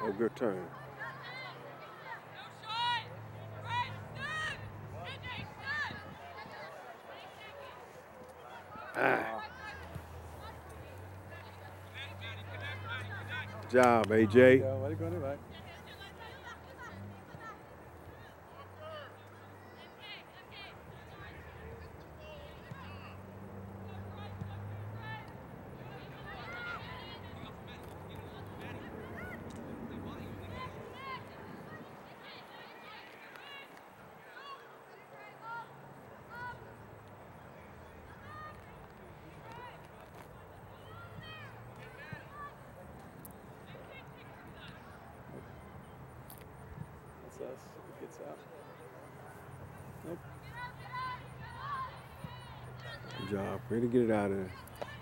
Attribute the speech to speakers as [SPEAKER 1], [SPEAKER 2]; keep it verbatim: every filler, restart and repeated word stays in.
[SPEAKER 1] A good turn. Ah. Good job, A J.
[SPEAKER 2] Vai quando vai. That's us. It gets out. Nope.
[SPEAKER 1] Good job. Way to get it out of there.